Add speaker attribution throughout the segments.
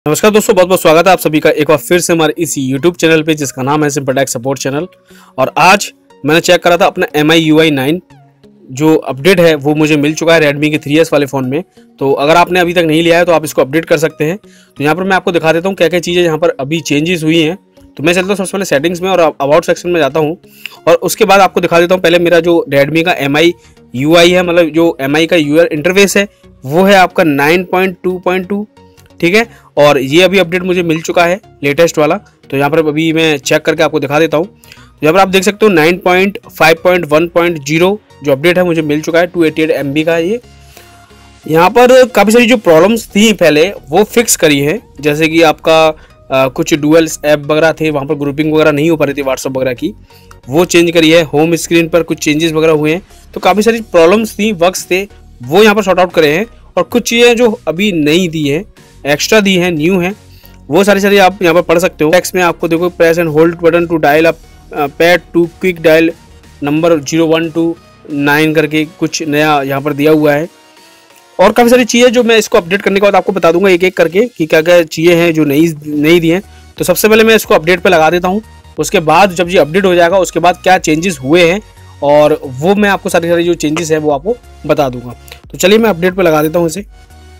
Speaker 1: नमस्कार दोस्तों, बहुत बहुत स्वागत है आप सभी का एक बार फिर से हमारे इस YouTube चैनल पे जिसका नाम है सिंपल टेक सपोर्ट चैनल। और आज मैंने चेक करा था अपना MI UI 9 जो अपडेट है वो मुझे मिल चुका है Redmi के 3S वाले फ़ोन में। तो अगर आपने अभी तक नहीं लिया है तो आप इसको अपडेट कर सकते हैं। तो यहाँ पर मैं आपको दिखा देता हूँ क्या क्या चीज़ें यहाँ पर अभी चेंजेस हुई हैं। तो मैं चलता हूँ सबसे पहले सेटिंग्स में और अबाउट सेक्शन में जाता हूँ और उसके बाद आपको दिखा देता हूँ पहले मेरा जो Redmi का MI UI है, मतलब जो MI का यूआई इंटरफेस है वो है आपका 9.2.2, ठीक है। और ये अभी अपडेट मुझे मिल चुका है लेटेस्ट वाला। तो यहाँ पर अभी मैं चेक करके आपको दिखा देता हूँ। तो यहाँ पर आप देख सकते हो 9.5.1.0 जो अपडेट है मुझे मिल चुका है, 288 MB का है ये। यहाँ पर काफ़ी सारी जो प्रॉब्लम्स थी पहले वो फिक्स करी है, जैसे कि आपका कुछ डुअल ऐप वगैरह थे, वहाँ पर ग्रुपिंग वगैरह नहीं हो पा रही थी व्हाट्सअप वगैरह की, वो चेंज करी है। होम स्क्रीन पर कुछ चेंजेस वगैरह हुए हैं। तो काफ़ी सारी प्रॉब्लम्स थी, बग्स थे, वो यहाँ पर सॉर्ट आउट करे हैं। और कुछ चीज़ें जो अभी नई दी है, एक्स्ट्रा दी है, न्यू है, वो सारी आप यहाँ पर पढ़ सकते हो। टेक्स्ट में आपको देखो press and hold button to dial up pad to quick dial number 0129 करके कुछ नया यहाँ पर दिया हुआ है। और काफ़ी सारी चीज़ें जो मैं इसको अपडेट करने के बाद आपको बता दूंगा एक एक करके कि क्या क्या चीज़ें हैं जो नई दी हैं। तो सबसे पहले मैं इसको अपडेट पे लगा देता हूँ, उसके बाद जब ये अपडेट हो जाएगा उसके बाद क्या चेंजेस हुए हैं और वो मैं आपको सारी जो चेंजेस है वो आपको बता दूंगा। तो चलिए मैं अपडेट पे लगा देता हूँ इसे।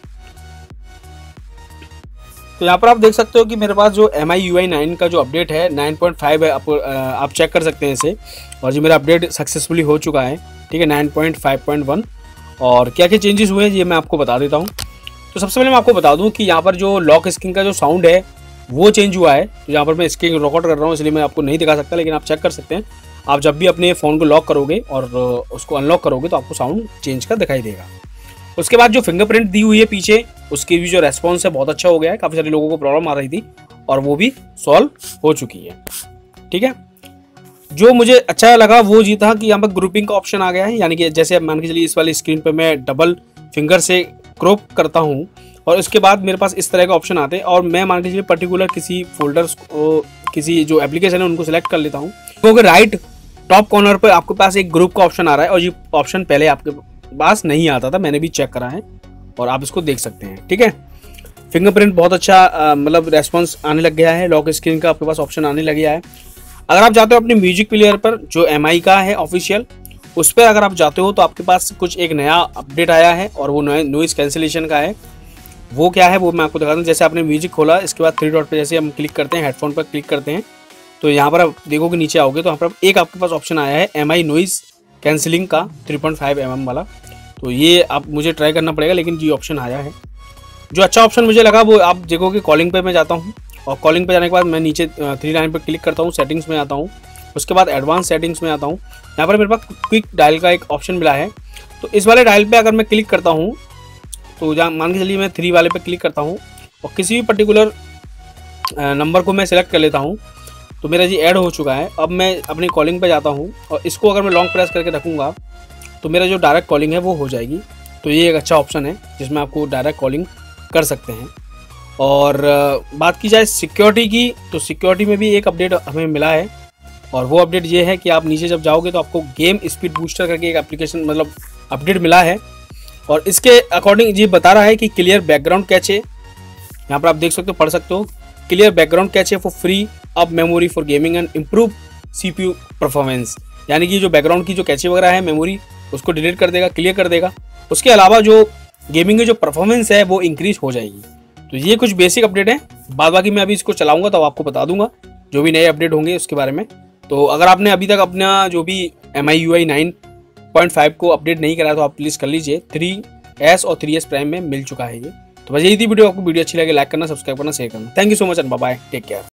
Speaker 1: तो यहाँ पर आप देख सकते हो कि मेरे पास जो MI UI 9 का जो अपडेट है 9.5 है, आप चेक कर सकते हैं इसे। और जो मेरा अपडेट सक्सेसफुली हो चुका है, ठीक है, 9.5.1। और क्या क्या चेंजेस हुए हैं ये मैं आपको बता देता हूँ। तो सबसे पहले मैं आपको बता दूँ कि यहाँ पर जो लॉक स्क्रीन का जो साउंड है वो चेंज हुआ है। तो यहाँ पर मैं स्क्रीन रिकॉर्ड कर रहा हूँ इसलिए मैं आपको नहीं दिखा सकता, लेकिन आप चेक कर सकते हैं। आप जब भी अपने फ़ोन को लॉक करोगे और उसको अनलॉक करोगे तो आपको साउंड चेंज का दिखाई देगा। उसके बाद जो फिंगरप्रिंट दी हुई है पीछे, उसकी भी जो रेस्पॉन्स है बहुत अच्छा हो गया है। काफ़ी सारे लोगों को प्रॉब्लम आ रही थी और वो भी सॉल्व हो चुकी है, ठीक है। जो मुझे अच्छा लगा वो ये था कि यहाँ पर ग्रुपिंग का ऑप्शन आ गया है, यानी कि जैसे मान के चलिए इस वाली स्क्रीन पे मैं डबल फिंगर से क्रॉप करता हूँ और उसके बाद मेरे पास इस तरह का ऑप्शन आते हैं और मैं मान के चलिए पर्टिकुलर किसी फोल्डर्स को, किसी जो एप्लीकेशन है उनको सिलेक्ट कर लेता हूँ, क्योंकि राइट टॉप कॉर्नर पर आपके पास एक ग्रुप का ऑप्शन आ रहा है। और ये ऑप्शन पहले आपके पास नहीं आता था, मैंने भी चेक करा है और आप इसको देख सकते हैं, ठीक है। फिंगरप्रिंट बहुत अच्छा मतलब रेस्पॉन्स आने लग गया है, लॉक स्क्रीन का आपके पास ऑप्शन आने लग गया है। अगर आप जाते हो अपने म्यूजिक प्लेयर पर जो MI का है ऑफिशियल, उस पर अगर आप जाते हो तो आपके पास कुछ एक नया अपडेट आया है और वो नॉइज़ कैंसिलेशन का है। वो क्या है वो मैं आपको दिखाता हूँ। जैसे आपने म्यूजिक खोला, इसके बाद 3 डॉट पर जैसे हम क्लिक करते हैं, हेडफोन पर क्लिक करते हैं, तो यहाँ पर आप देखोगे नीचे आओगे तो यहाँ पर एक आपके पास ऑप्शन आया है MI नॉइज़ कैंसिलिंग का 3.5 mm वाला। तो ये आप मुझे ट्राई करना पड़ेगा, लेकिन ये ऑप्शन आया है। जो अच्छा ऑप्शन मुझे लगा वो आप देखोगे कॉलिंग पे मैं जाता हूँ और कॉलिंग पे जाने के बाद मैं नीचे 3 लाइन पर क्लिक करता हूँ, सेटिंग्स में आता हूँ, उसके बाद एडवांस सेटिंग्स में आता हूँ। यहाँ पर मेरे पास क्विक डायल का एक ऑप्शन मिला है। तो इस वाले डायल पे अगर मैं क्लिक करता हूँ तो जहाँ मान के चलिए मैं 3 वाले पे क्लिक करता हूँ और किसी भी पर्टिकुलर नंबर को मैं सिलेक्ट कर लेता हूँ तो मेरा जी ऐड हो चुका है। अब मैं अपनी कॉलिंग पे जाता हूँ और इसको अगर मैं लॉन्ग प्रेस करके रखूँगा तो मेरा जो डायरेक्ट कॉलिंग है वो हो जाएगी। तो ये एक अच्छा ऑप्शन है जिसमें आपको डायरेक्ट कॉलिंग कर सकते हैं। और बात की जाए सिक्योरिटी की, तो सिक्योरिटी में भी एक अपडेट हमें मिला है और वो अपडेट ये है कि आप नीचे जब जाओगे तो आपको गेम स्पीड बूस्टर करके एक एप्लीकेशन मतलब अपडेट मिला है और इसके अकॉर्डिंग ये बता रहा है कि क्लियर बैकग्राउंड कैचे, यहाँ पर आप देख सकते हो, पढ़ सकते हो, clear background cache for free up memory for gaming and improve CPU performance. यानी कि जो बैकग्राउंड की जो कैचे वगैरह है मेमोरी उसको डिलीट कर देगा, क्लियर कर देगा। उसके अलावा जो गेमिंग की जो परफॉर्मेंस है वो इंक्रीज हो जाएगी। तो ये कुछ बेसिक अपडेट है, बाद बाकी मैं अभी इसको चलाऊंगा तो आपको बता दूंगा जो भी नए अपडेट होंगे उसके बारे में। तो अगर आपने अभी तक अपना जो भी MI UI 9.5 को अपडेट नहीं करा तो आप प्लीज़ कर लीजिए। 3S और 3S प्राइम में मिल चुका है ये। तो बस यही थी वीडियो। आपको वीडियो अच्छी लगे लाइक करना, सब्सक्राइब करना, शेयर करना। Thank you so much and bye bye, take care.